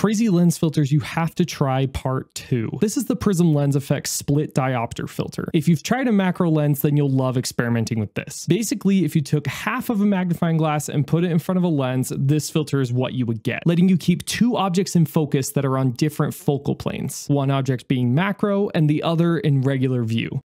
crazy lens filters, you have to try part 2. This is the Prism Lens Effect Split Diopter filter. If you've tried a macro lens, then you'll love experimenting with this. Basically, if you took half of a magnifying glass and put it in front of a lens, this filter is what you would get, letting you keep two objects in focus that are on different focal planes, one object being macro and the other in regular view.